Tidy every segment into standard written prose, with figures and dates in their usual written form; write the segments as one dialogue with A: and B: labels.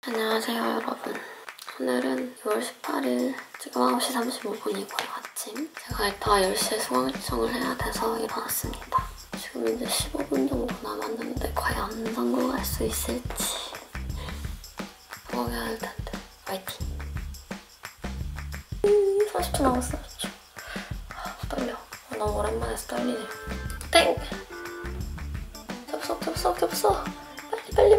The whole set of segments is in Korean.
A: 안녕하세요 여러분. 오늘은 6월 18일 지금 9시 35분이고요 아침. 제가 이따가 10시에 수강 신청을 해야 돼서 일어났습니다. 지금 이제 15분 정도 남았는데 과연 성공할 수 있을지 성공해야 할 텐데 화이팅! 30초 남았어. 30초. 떨려. 너무 오랜만에 해서 떨리네요. 땡! 접속! 빨리.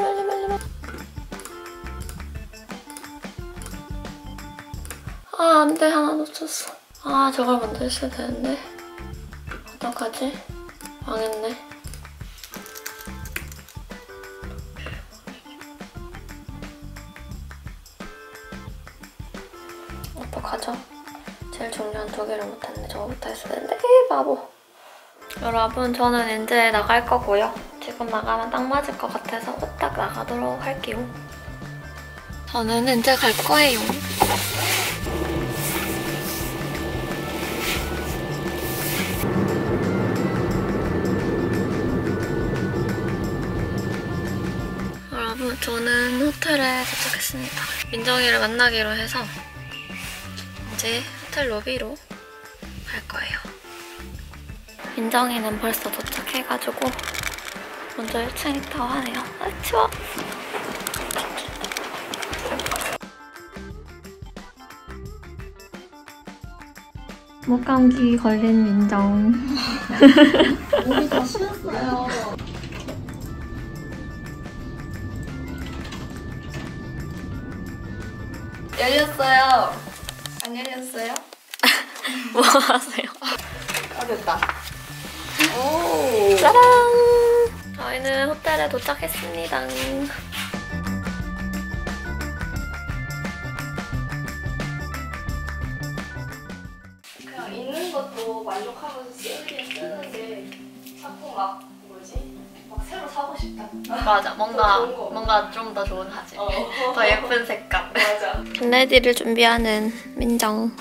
A: 아, 안 돼. 하나 놓쳤어. 아, 저걸 먼저 했어야 되는데. 어떡하지? 망했네. 어떡하죠? 제일 중요한 두 개를 못했네. 저거부터 했어야 되는데. 에이, 바보. 여러분, 저는 이제 나갈 거고요. 지금 나가면 딱 맞을 것 같아서 후딱 나가도록 할게요. 저는 이제 갈 거예요. 여러분, 저는 호텔에 도착했습니다. 민정이를 만나기로 해서 이제 호텔 로비로 갈 거예요. 민정이는 벌써 도착해가지고 먼저 1층 있다고 하네요. 아, 추워. 목감기 걸린 민정.
B: 몸이 다 쉬었어요. 열렸어요. 안 열렸어요?
A: 뭐 하세요?
B: 아, 됐다. 오.
A: 짜란! 저희는 호텔에 도착했습니다.
B: 그냥 있는 것도 만족하면서 쓰는데 자꾸 막 새로 사고 싶다.
A: 맞아,
B: 좋은 거.
A: 뭔가 좀 더 좋은 하지. 더 예쁜 색감.
B: 맞아.
A: 레디를 준비하는 민정.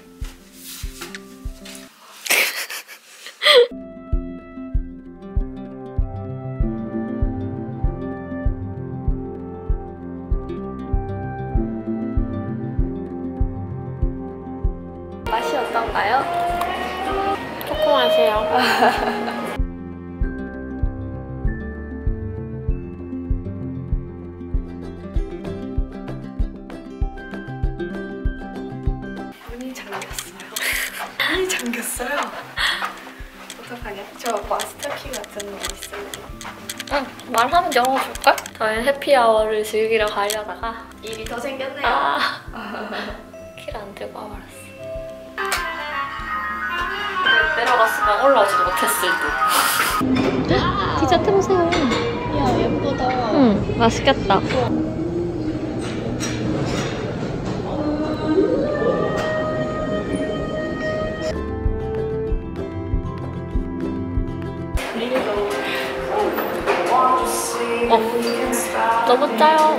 A: 맛이 어떤가요? 초코 맛이에요.
B: 문이 잠겼어요. 문이 잠겼어요. 어떡하냐? 저 마스터키 같은 거 있어요?
A: 응, 말하면 열어줄걸? 저희는 해피아워를 즐기러 가려다가
B: 일이 더 생겼네요.
A: 키를 안 들고 와버렸어. 내려갔으면 올라오지도 못했을 듯. 디저트 보세요.
B: 야, 예쁘다.
A: 응, 맛있겠다. 너무 짜요.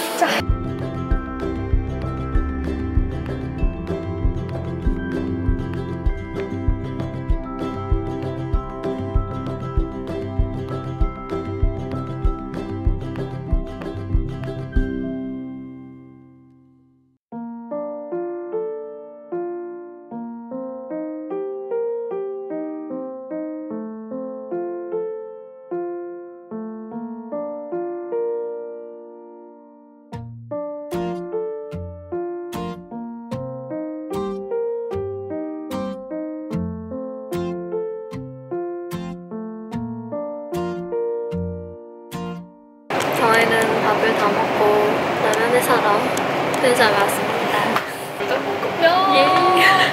A: 저희는 밥을 다 먹고 라면을 사러 편의점에 왔습니다.
B: 떡볶음면.
A: 예.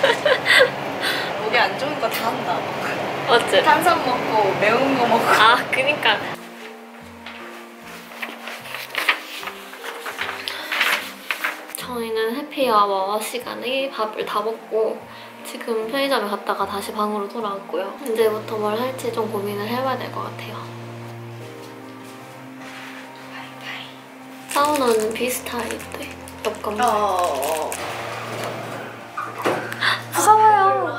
B: 목에 안 좋은 거 다 한다.
A: 어째?
B: 탄산 먹고 매운 거 먹고.
A: 아, 그니까. 저희는 해피아워 시간에 밥을 다 먹고 지금 편의점에 갔다가 다시 방으로 돌아왔고요. 이제부터 뭘 할지 좀 고민을 해봐야 될 것 같아요. 사우나는 비스타일인데 옆 건물. 무서워요.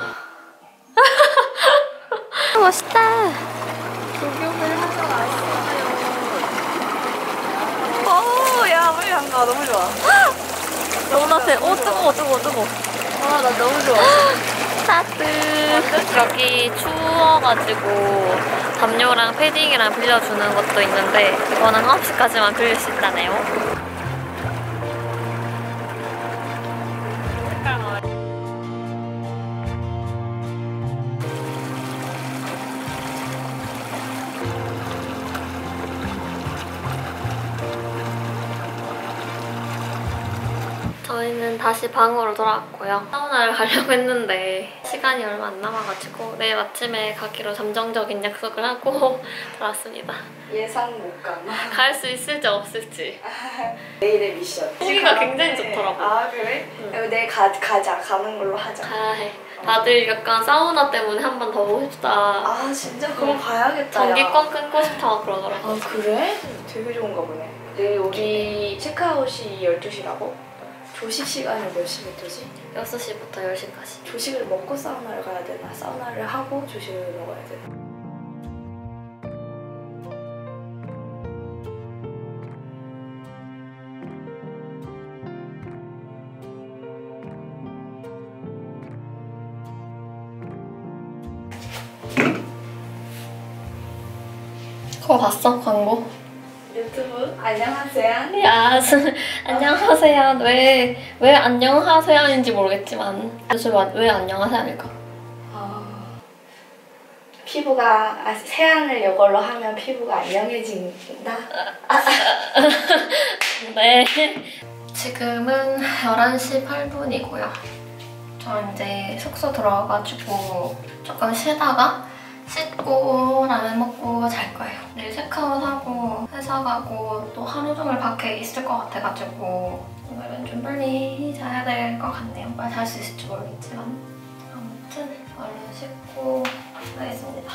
A: 멋있다.
B: 조경을 하러 왔어요.
A: 오, 야.
B: 아 너무 좋아.
A: 너무 따뜻해. 오 뜨거워 뜨거워 뜨거워.
B: 아 나 너무 좋아.
A: 따뜻. 여기 추워가지고 담요랑 패딩이랑 빌려주는 것도 있는데 이거는 9시까지만 빌릴 수 있다네요. 색깔 마음에 저희는 다시 방으로 돌아왔고요. 사우나를 가려고 했는데 시간이 얼마 안 남아가지고 내일 아침에 가기로 잠정적인 약속을 하고 돌아왔습니다.
B: 예상 못 가.
A: 갈 수 있을지 없을지.
B: 내일의 미션.
A: 후기가 굉장히 좋더라고.
B: 아 그래?
A: 응.
B: 내일 가자. 가는 걸로 하자.
A: 가야 해. 다들 약간 사우나 때문에 한 번 더 보고 싶다.
B: 아 진짜 그럼 가야겠다.
A: 전기권 끊고 싶다고 그러더라고.
B: 아 그래? 되게 좋은가 보네. 내일 우리 체크아웃이 12시라고? 조식 시간이 몇 시부터지?
A: 6시부터 10시까지.
B: 조식을 먹고 사우나를 가야 되나? 사우나를 하고 조식을 먹어야 되나?
A: 그거 봤어? 광고?
B: 유튜브 안녕하세요.
A: 야, 안녕하세요. 왜 안녕하세요인지 모르겠지만 도대체 왜 안녕하세요일까?
B: 피부가 세안을 이걸로 하면 피부가 안녕해진다.
A: 네. 지금은 11시 8분이고요. 저 이제 숙소 들어와가지고 조금 쉬다가 씻고 라면 먹고 잘 거예요. 내일 체크아웃하고 회사 가고 또 하루 종일 밖에 있을 것 같아가지고 오늘은 좀 빨리 자야 될 것 같네요. 빨리 잘 수 있을지 모르겠지만 아무튼 얼른 씻고 가겠습니다.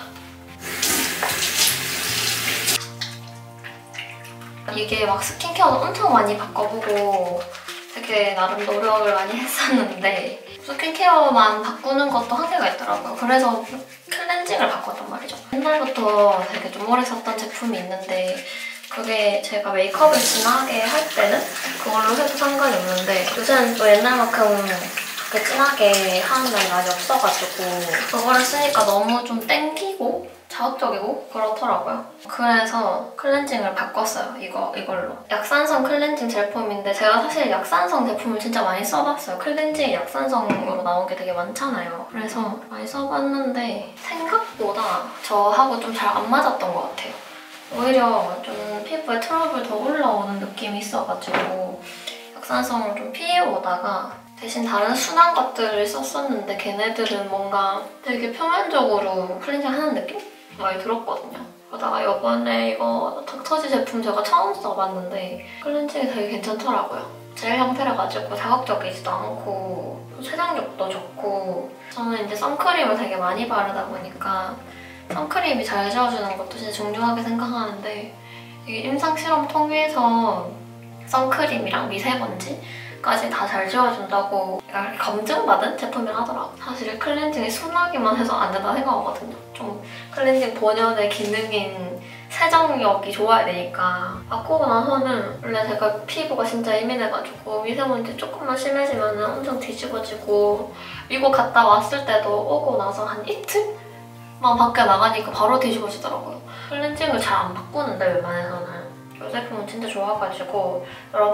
A: 이게 막 스킨케어도 엄청 많이 바꿔보고 되게 나름 노력을 많이 했었는데 스킨케어만 바꾸는 것도 한계가 있더라고요. 그래서 클렌징을 바꿨단 말이죠. 옛날부터 되게 좀 오래 썼던 제품이 있는데 그게 제가 메이크업을 진하게 할 때는 그걸로 해도 상관이 없는데 요새는 또 옛날만큼 그렇게 진하게 하는 날이 많이 없어가지고 그거를 쓰니까 너무 좀 땡기고 자극적이고 그렇더라고요. 그래서 클렌징을 바꿨어요. 이걸로. 약산성 클렌징 제품인데 제가 사실 약산성 제품을 진짜 많이 써봤어요. 클렌징이 약산성으로 나온 게 되게 많잖아요. 그래서 많이 써봤는데 생각보다 저하고 좀 잘 안 맞았던 것 같아요. 오히려 좀 피부에 트러블 더 올라오는 느낌이 있어가지고 약산성을 좀 피해오다가 대신 다른 순한 것들을 썼었는데 걔네들은 뭔가 되게 표면적으로 클렌징 하는 느낌? 많이 들었거든요. 그러다가 이번에 이거 닥터지 제품 제가 처음 써봤는데 클렌징이 되게 괜찮더라고요. 젤 형태라 가지고 자극적이지도 않고 세정력도 좋고 저는 이제 선크림을 되게 많이 바르다 보니까 선크림이 잘 지워주는 것도 진짜 중요하게 생각하는데 이게 임상 실험 통해서 선크림이랑 미세먼지까지 다 잘 지워준다고 약간 검증받은 제품이라 하더라고요. 사실 클렌징이 순하기만 해서 안 된다 생각하거든요. 좀 클렌징 본연의 기능인 세정력이 좋아야 되니까 바꾸고 나서는 원래 제가 피부가 진짜 예민해가지고 미세먼지 조금만 심해지면 엄청 뒤집어지고 미국 갔다 왔을 때도 오고 나서 한 이틀만 밖에 나가니까 바로 뒤집어지더라고요. 클렌징을 잘 안 바꾸는데 웬만해서는. 이 제품은 진짜 좋아가지고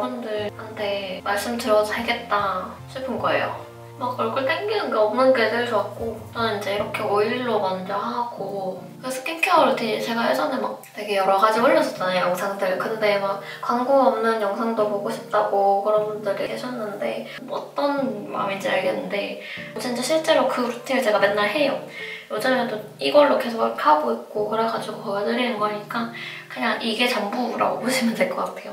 A: 여러분들한테 말씀드려도 되겠다 싶은 거예요. 막 얼굴 땡기는 게 없는 게 제일 좋았고 저는 이제 이렇게 오일로 먼저 하고 스킨케어 루틴 제가 예전에 막 되게 여러 가지 올렸었잖아요, 영상들. 근데 막 광고 없는 영상도 보고 싶다고 그런 분들이 계셨는데 어떤 마음인지 알겠는데 진짜 실제로 그 루틴을 제가 맨날 해요. 요즘에도 이걸로 계속 하고 있고 그래가지고 보여드리는 거니까 그냥 이게 전부라고 보시면 될 것 같아요.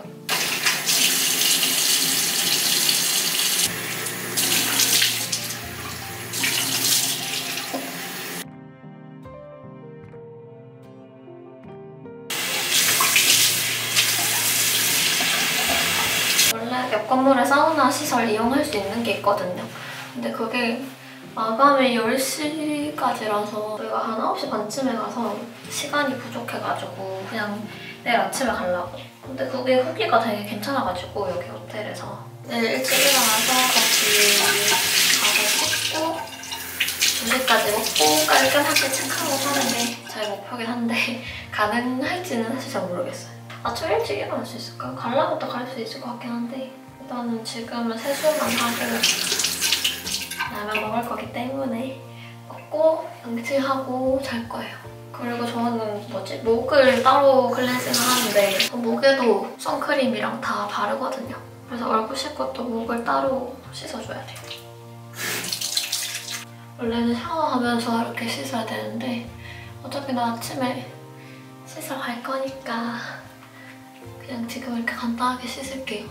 A: 원래 옆 건물에 사우나 시설 이용할 수 있는 게 있거든요. 근데 그게 마감이 10시까지라서 저희가 한 9시 반쯤에 가서 시간이 부족해가지고 그냥 내일 아침에 가려고. 근데 그게 후기가 되게 괜찮아가지고 여기 호텔에서 내일 일찍 일어나서 같이 가서 씻고 2시까지 먹고 깔끔하게 체크하고 사는 게 저의 목표긴 한데 가능할지는 사실 잘 모르겠어요. 아침 일찍 일어날 수 있을까? 가려부터 갈 수 있을 것 같긴 한데 일단은 지금은 세수만 하고 라면 먹을 거기 때문에 먹고 양치하고 잘 거예요. 그리고 저는 목을 따로 클렌징을 하는데 목에도 선크림이랑 다 바르거든요. 그래서 얼굴 씻고 또 목을 따로 씻어줘야 돼요. 원래는 샤워하면서 이렇게 씻어야 되는데 어차피 나 아침에 씻으러 갈 거니까 그냥 지금 이렇게 간단하게 씻을게요.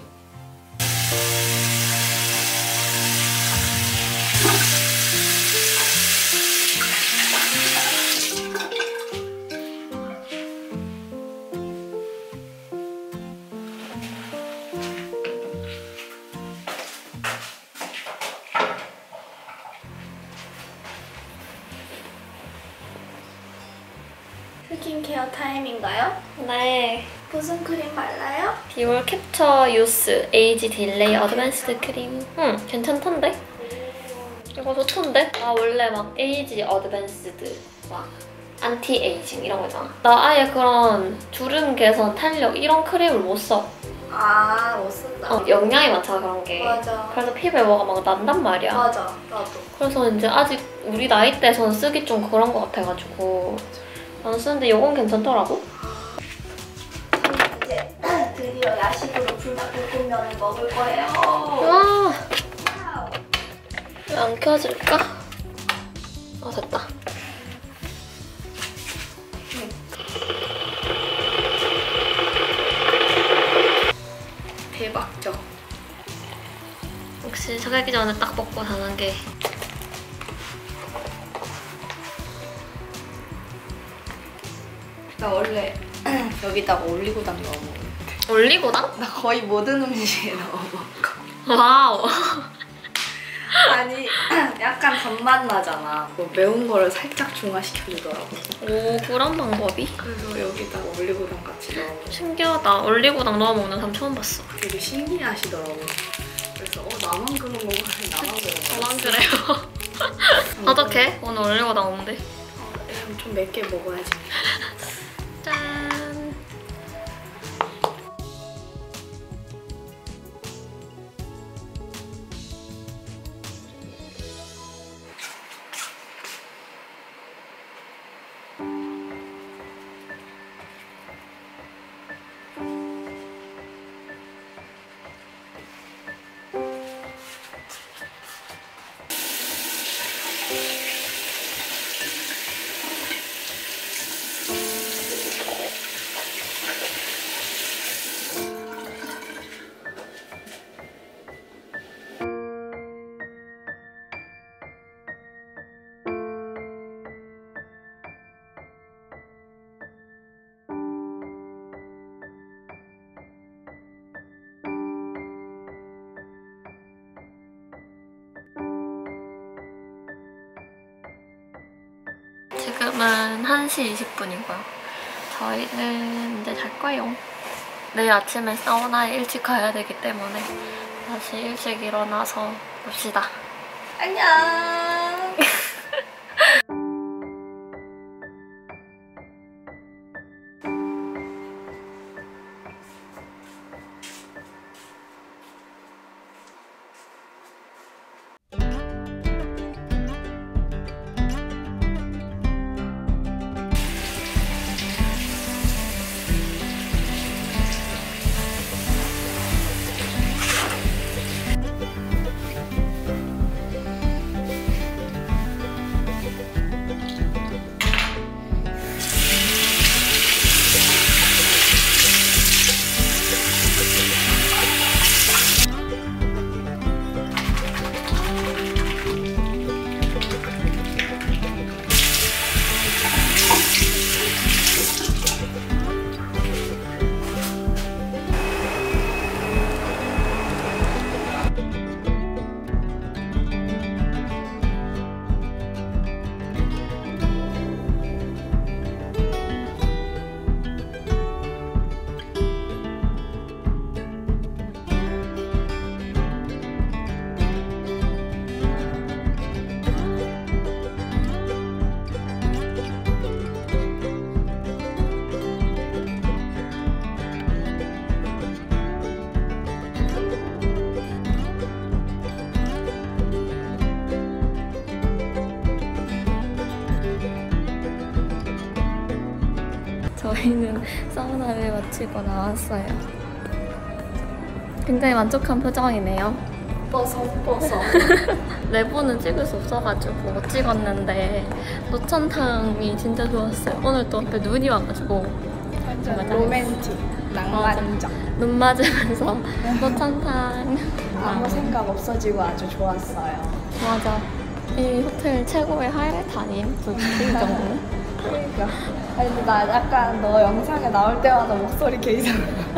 B: 스킨케어 타임인가요?
A: 네.
B: 무슨 크림 발라요?
A: 비올 캡처 유스 에이지 딜레이 어드밴스드 크림. 괜찮던데? 이거 좋던데? 나 원래 막 에이지 어드밴스드 막 안티 에이징 이런 거 있잖아. 나 아예 그런 주름 개선 탄력 이런 크림을 못 써.
B: 아, 못 쓴다.
A: 영양이 많잖아 그런 게.
B: 맞아.
A: 그래서 피부에 뭐가 막 난단 말이야.
B: 맞아, 나도.
A: 그래서 이제 아직 우리 나이 때선 쓰기 좀 그런 거 같아가지고 안 쓰는데 이건 괜찮더라고.
B: 이제 드디어 야식으로 불닭볶음면을 먹을 거예요.
A: 와. 왜 안 켜질까? 됐다.
B: 대박죠?
A: 역시 자기 전에 딱 먹고 자는 게
B: 나 원래 여기다가 올리고당 넣어 먹어.
A: 올리고당?
B: 나 거의 모든 음식에 넣어 먹어.
A: 와우.
B: 아니 약간 단맛 나잖아. 뭐 매운 거를 살짝 중화시켜주더라고.
A: 오, 그런 방법이?
B: 그래서 여기다가 올리고당 같이 넣어 먹어.
A: 신기하다. 올리고당 넣어 먹는 사람 처음 봤어.
B: 되게 신기하시더라고. 그래서 나만 그런 건가? 나만 그런 건가?
A: 저만 그래요. 어떡해? 오늘 올리고당 없는데?
B: 좀 몇 개 먹어야지.
A: 짠. 지금은 1시 20분이고요. 저희는 이제 잘 거예요. 내일 아침에 사우나에 일찍 가야 되기 때문에 다시 일찍 일어나서 봅시다.
B: 안녕.
A: 사우나를 마치고 나왔어요. 굉장히 만족한 표정이네요.
B: 뻐서.
A: 내부는 찍을 수 없어가지고 못 찍었는데 노천탕이 진짜 좋았어요. 오늘 또 앞에 눈이 와가지고
B: 완전 로맨틱, 낭만적.
A: 눈 맞으면서 노천탕
B: 아무 생각 없어지고 아주 좋았어요.
A: 맞아. 이 호텔 최고의 하이라이트 아님? 솔직히 이 정도는?
B: 그러니까. 아니 근데 나 약간 너 영상에 나올 때마다 목소리 개 이상해.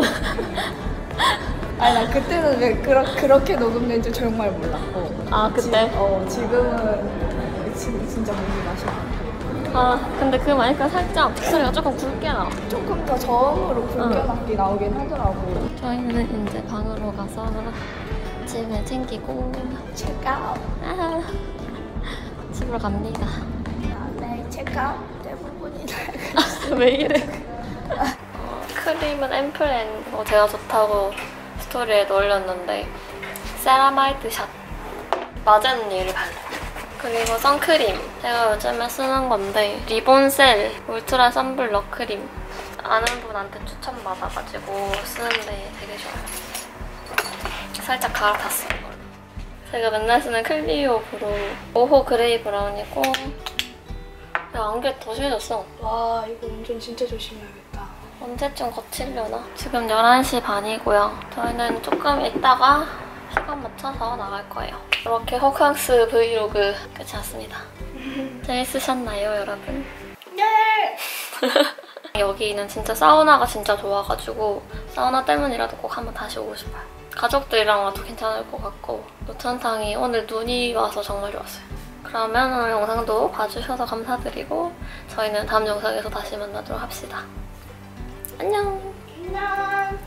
B: 아니 나 그때는 왜 그렇게 녹음된 줄 정말 몰랐고.
A: 아 그때?
B: 지금은 진짜 목이 마셔.
A: 아 근데 그 마이크가 살짝 목소리가 조금 굵게 나와.
B: 조금 더 저음으로 굵게 나오긴 하더라고.
A: 저희는 이제 방으로 가서 짐을 챙기고
B: 체크아웃.
A: 집으로 갑니다.
B: 네, 체크아웃 대부분이 다.
A: 왜 이래? 크림은 앰플앤 제가 좋다고 스토리에도 올렸는데 세라마이드 샷 마젠니를 발라요. 그리고 선크림 제가 요즘에 쓰는 건데 리본셀 울트라 선블럭 크림 아는 분한테 추천받아가지고 쓰는데 되게 좋아요. 살짝 갈아탔어요 이걸로. 제가 맨날 쓰는 클리오 브로우 5호 그레이 브라운이고 야 안개 더 심해졌어.
B: 와 이거 운전 진짜 조심해야겠다.
A: 언제쯤 거치려나? 지금 11시 반이고요. 저희는 조금 있다가 시간 맞춰서 나갈 거예요. 이렇게 호캉스 브이로그 끝이 났습니다. 재밌으셨나요, 여러분?
B: 네!
A: 여기는 진짜 사우나가 진짜 좋아가지고 사우나 때문이라도 꼭 한번 다시 오고 싶어요. 가족들이랑 와도 괜찮을 것 같고 노천탕이 오늘 눈이 와서 정말 좋았어요. 그러면 오늘 영상도 봐주셔서 감사드리고 저희는 다음 영상에서 다시 만나도록 합시다. 안녕!
B: 안녕!